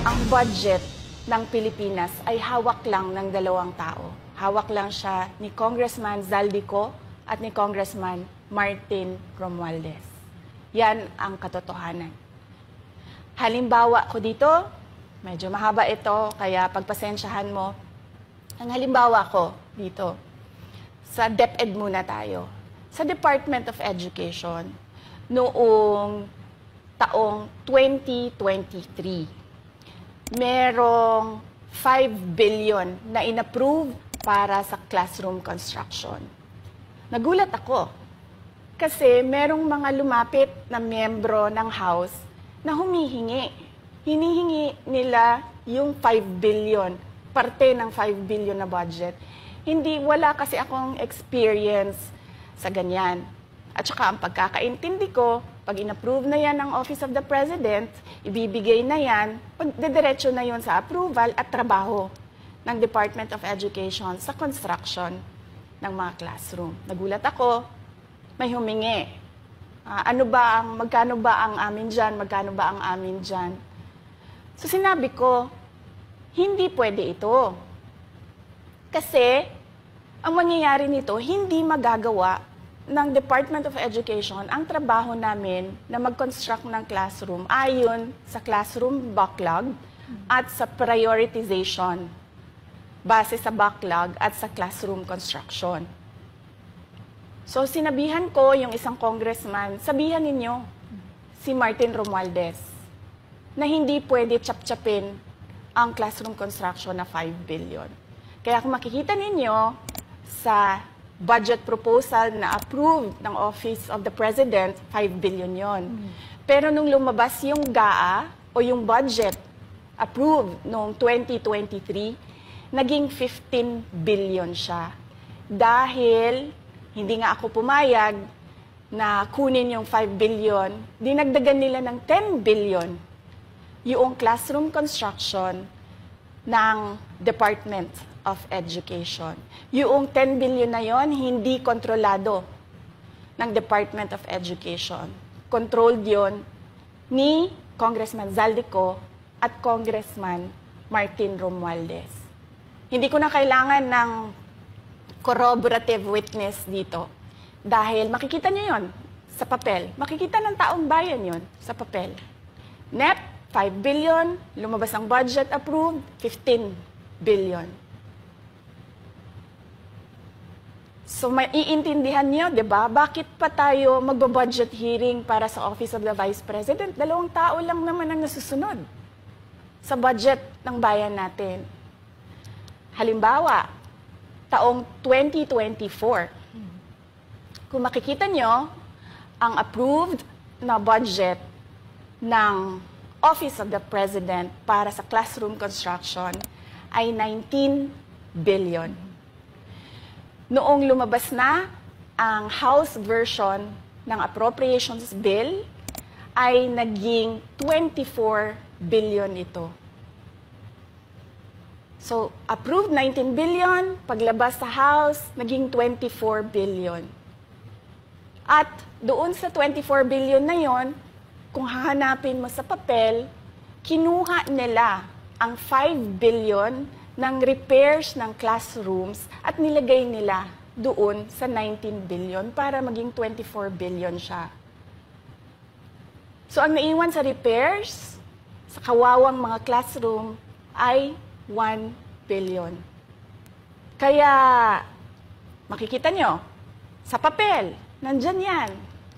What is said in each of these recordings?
ang budget ng Pilipinas ay hawak lang ng dalawang tao. Hawak lang siya ni Congressman Zaldico at ni Congressman Martin Romualdez. Yan ang katotohanan. Halimbawa ko dito, medyo mahaba ito, kaya pagpasensyahan mo. Ang halimbawa ko dito, sa DepEd muna tayo. Sa Department of Education, noong taong 2023, merong 5 billion na inapprove para sa classroom construction. Nagulat ako kasi merong mga lumapit na miyembro ng House na humihingi. Hinihingi nila yung 5 billion, parte ng 5 billion na budget. Wala kasi akong experience sa ganyan. At saka ang pagkakaintindi ko, pag inapprove na yan ng Office of the President, ibibigay na yan, pagdediretso na yun sa approval at trabaho ng Department of Education sa construction ng mga classroom. Nagulat ako, may humingi. Magkano ba ang amin dyan? Magkano ba ang amin dyan? So sinabi ko, hindi pwede ito. Kasi ang mangyayari nito, hindi magagawa ng Department of Education ang trabaho namin na mag-construct ng classroom ayon sa classroom backlog at sa prioritization base sa backlog at sa classroom construction. So sinabihan ko yung isang congressman, sabihan ninyo si Martin Romualdez na hindi pwede chap-chapin ang classroom construction na 5 billion. Kaya kung makikita ninyo sa budget proposal na approved ng Office of the President, 5 billion yon. Pero nung lumabas yung GAA o yung budget approved noong 2023, naging 15 billion siya. Dahil hindi nga ako pumayag na kunin yung 5 billion, dinagdagan nila ng 10 billion yung classroom construction ng Department of Education. Yung 10 billion na yon hindi kontrolado ng Department of Education. Controlled yon ni Congressman Zaldico at Congressman Martin Romualdez. Hindi ko na kailangan ng corroborative witness dito dahil makikita nyo yon sa papel. Makikita ng taong bayan yon sa papel. NEP, 5 billion, lumabas ang budget approved, 15 billion. So maiintindihan niyo, 'di ba? Bakit pa tayo magbo-budget hearing para sa Office of the Vice President? 2 tao lang naman ang nasusunod sa budget ng bayan natin. Halimbawa, taong 2024. Kung makikita niyo, ang approved na budget ng Office of the President para sa classroom construction ay 19 billion. Noong lumabas na ang House version ng Appropriations Bill, ay naging 24 billion ito. So, approved 19 billion, paglabas sa House, naging 24 billion. At doon sa 24 billion na yon, kung hahanapin mo sa papel, kinuha nila ang 5 billion ng repairs ng classrooms at nilagay nila doon sa 19 billion para maging 24 billion siya. So ang naiwan sa repairs, sa kawawang mga classroom, ay 1 billion. Kaya makikita nyo, sa papel, nandyan yan.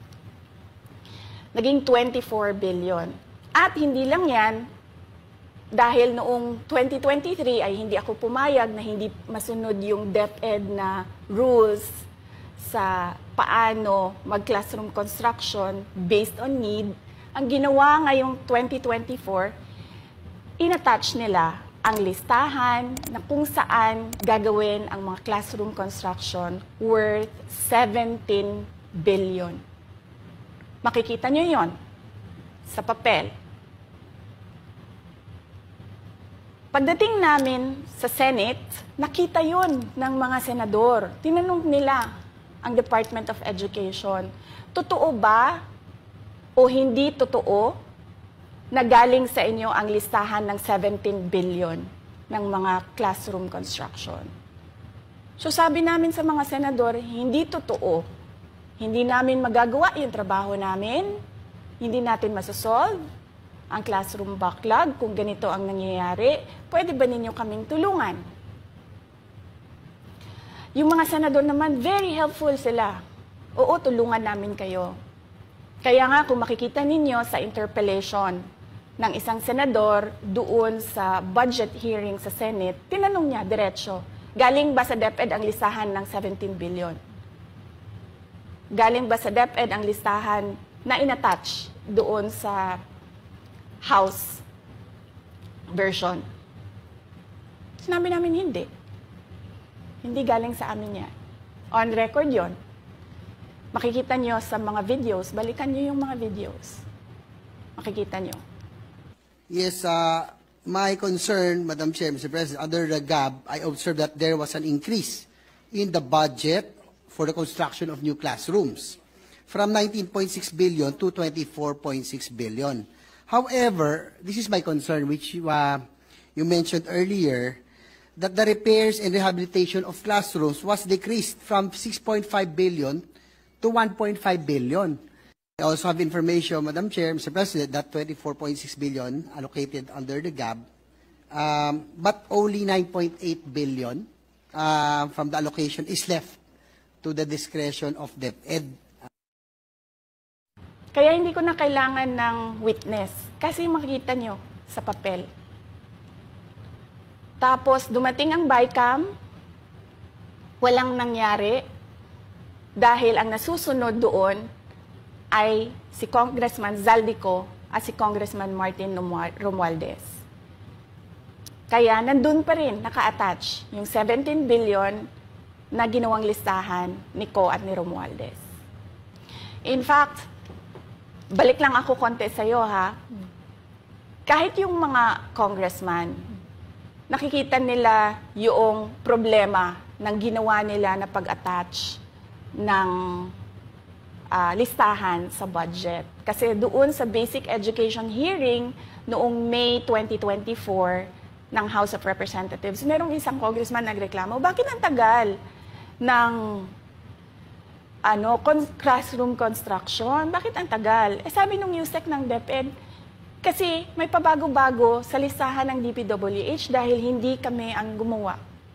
Naging 24 billion. At hindi lang yan, dahil noong 2023 ay hindi ako pumayag na hindi masunod yung DepEd na rules sa paano mag-classroom construction based on need, ang ginawa ngayong 2024, inattach nila ang listahan na kung saan gagawin ang mga classroom construction worth 17 billion. Makikita nyo yon sa papel. Pagdating namin sa Senate, nakita yon ng mga senador. Tinanong nila ang Department of Education, totoo ba o hindi totoo na galing sa inyo ang listahan ng 17 billion ng mga classroom construction. So sabi namin sa mga senador, hindi totoo. Hindi namin magagawa yung trabaho namin. Hindi natin masosolve ang classroom backlog kung ganito ang nangyayari. Pwede ba ninyo kaming tulungan? Yung mga senador naman, very helpful sila. Oo, tulungan namin kayo. Kaya nga kung makikita ninyo sa interpellation ng isang senador doon sa budget hearing sa Senate, tinanong niya diretso, galing ba sa DepEd ang listahan ng 17 billion? Galing ba sa DepEd ang listahan na inattach doon sa House version? Sinabi namin hindi. Hindi galing sa amin yan. On record yon. Makikita nyo sa mga videos, balikan nyo yung mga videos. Makikita nyo. Yes, my concern, Madam Chair, Mr. President, under the GAB, I observed that there was an increase in the budget for the construction of new classrooms from 19.6 billion to 24.6 billion. However, this is my concern, which you mentioned earlier, that the repairs and rehabilitation of classrooms was decreased from 6.5 billion to 1.5 billion. I also have information, Madam Chair, Mr. President, that 24.6 billion allocated under the GAB, but only 9.8 billion from the allocation is left to the discretion of DepEd. Kaya hindi ko na kailangan ng witness kasi makikita nyo sa papel. Tapos dumating ang BICAM, walang nangyari dahil ang nasusunod doon ay si Congressman Zaldico at si Congressman Martin Romualdez. Kaya nandun pa rin naka-attach yung 17 billion na ginawang listahan ni Co at ni Romualdez. In fact, balik lang ako konti sa'yo ha. Kahit yung mga congressman, nakikita nila yung problema ng ginawa nila na pag-attach ng listahan sa budget. Kasi doon sa basic education hearing noong May 2024 ng House of Representatives, merong isang congressman nagreklamo, bakit ang tagal ng classroom construction? Bakit ang tagal? Eh sabi nung USEC ng DepEd, kasi may pabago-bago sa listahan ng DPWH dahil hindi kami ang gumawa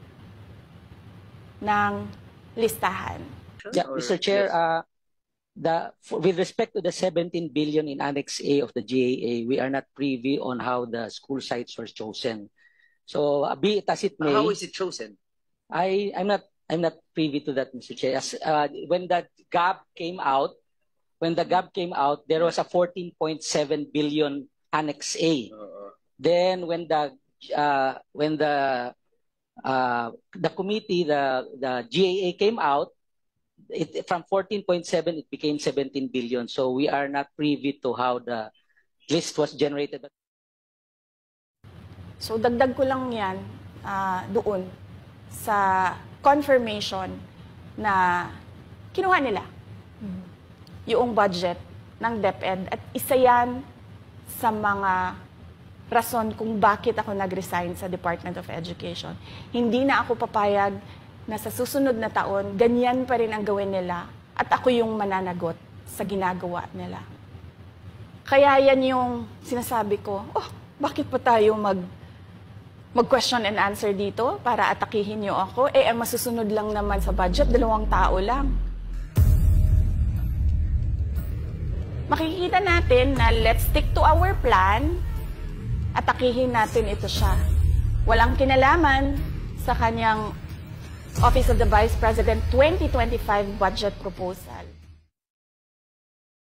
ng listahan. Yeah, Mr. Chair, with respect to the 17 billion in Annex A of the GAA, we are not privy on how the school sites were chosen. So, be it as it may. How is it chosen? I'm not privy to that, Mr. Chair. When the GAB came out, there was a 14.7 billion Annex A. Then when the committee, the GAA came out, from 14.7 it became 17 billion. So we are not privy to how the list was generated. So dagdag ko lang yan doon sa confirmation na kinuha nila yung budget ng DepEd at isa yan sa mga rason kung bakit ako nag-resign sa Department of Education. Hindi na ako papayag na sa susunod na taon, ganyan pa rin ang gawin nila at ako yung mananagot sa ginagawa nila. Kaya yan yung sinasabi ko, bakit pa tayo mag-question and answer dito para atakihin niyo ako? Ang masusunod lang naman sa budget, 2 tao lang. Makikita natin na let's stick to our plan, atakihin natin ito siya. Walang kinalaman sa kanyang Office of the Vice President 2025 budget proposal.